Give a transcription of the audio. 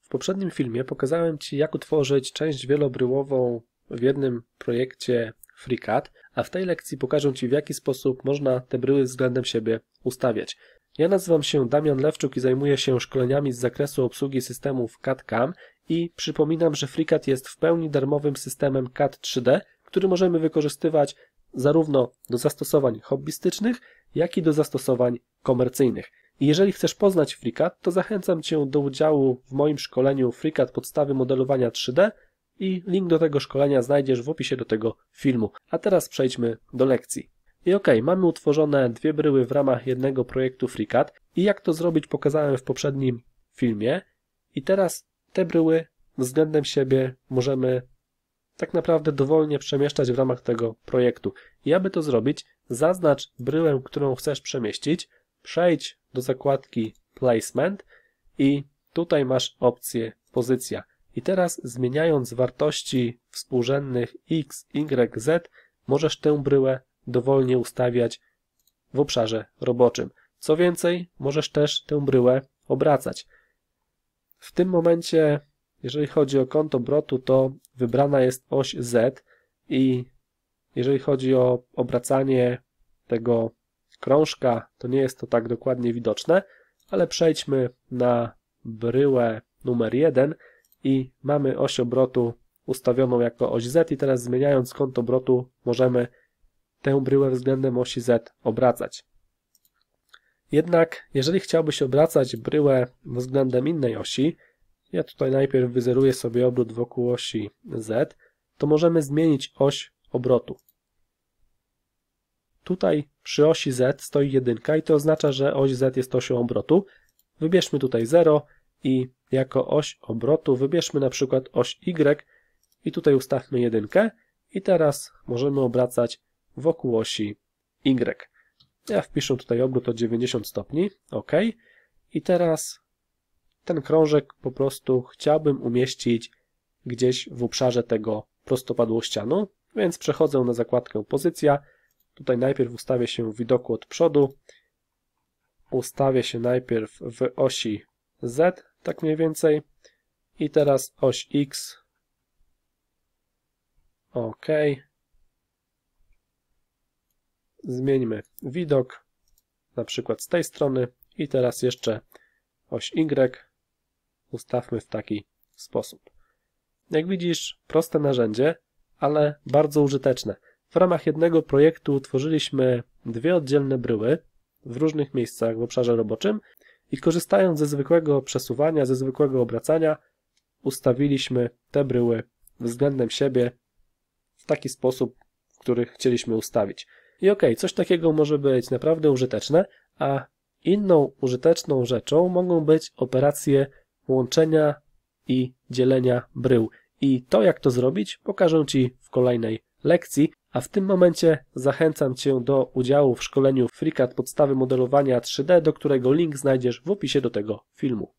W poprzednim filmie pokazałem Ci, jak utworzyć część wielobryłową w jednym projekcie FreeCAD, a w tej lekcji pokażę Ci, w jaki sposób można te bryły względem siebie ustawiać. Ja nazywam się Damian Lewczuk i zajmuję się szkoleniami z zakresu obsługi systemów CAD/CAM i przypominam, że FreeCAD jest w pełni darmowym systemem CAD 3D, który możemy wykorzystywać zarówno do zastosowań hobbystycznych, jak i do zastosowań komercyjnych. I jeżeli chcesz poznać FreeCAD, to zachęcam Cię do udziału w moim szkoleniu FreeCAD Podstawy modelowania 3D i link do tego szkolenia znajdziesz w opisie do tego filmu. A teraz przejdźmy do lekcji. I mamy utworzone dwie bryły w ramach jednego projektu FreeCAD i jak to zrobić pokazałem w poprzednim filmie. I teraz te bryły względem siebie możemy tak naprawdę dowolnie przemieszczać w ramach tego projektu. I aby to zrobić, zaznacz bryłę, którą chcesz przemieścić, przejdź do zakładki Placement i tutaj masz opcję Pozycja. I teraz zmieniając wartości współrzędnych x, y, z, możesz tę bryłę dowolnie ustawiać w obszarze roboczym. Co więcej, możesz też tę bryłę obracać. W tym momencie, jeżeli chodzi o kąt obrotu, to wybrana jest oś Z i jeżeli chodzi o obracanie tego krążka, to nie jest to tak dokładnie widoczne, ale przejdźmy na bryłę numer 1 i mamy oś obrotu ustawioną jako oś Z i teraz zmieniając kąt obrotu możemy tę bryłę względem osi Z obracać. Jednak jeżeli chciałbyś obracać bryłę względem innej osi, ja tutaj najpierw wyzeruję sobie obrót wokół osi Z, to możemy zmienić oś obrotu. Tutaj przy osi Z stoi 1 i to oznacza, że oś Z jest osią obrotu. Wybierzmy tutaj 0 i jako oś obrotu wybierzmy na przykład oś Y i tutaj ustawmy 1 i teraz możemy obracać wokół osi Y. Ja wpiszę tutaj obrót o 90 stopni, OK. I teraz ten krążek po prostu chciałbym umieścić gdzieś w obszarze tego prostopadłościanu, więc przechodzę na zakładkę Pozycja. Tutaj najpierw ustawię się w widoku od przodu, ustawię się najpierw w osi Z, tak mniej więcej, i teraz oś X, OK. Zmieńmy widok, na przykład z tej strony i teraz jeszcze oś Y ustawmy w taki sposób. Jak widzisz, proste narzędzie, ale bardzo użyteczne. W ramach jednego projektu utworzyliśmy dwie oddzielne bryły w różnych miejscach w obszarze roboczym i korzystając ze zwykłego przesuwania, ze zwykłego obracania, ustawiliśmy te bryły względem siebie w taki sposób, w który chcieliśmy ustawić. I coś takiego może być naprawdę użyteczne, a inną użyteczną rzeczą mogą być operacje łączenia i dzielenia brył. I to, jak to zrobić, pokażę Ci w kolejnej lekcji, a w tym momencie zachęcam Cię do udziału w szkoleniu FreeCAD Podstawy modelowania 3D, do którego link znajdziesz w opisie do tego filmu.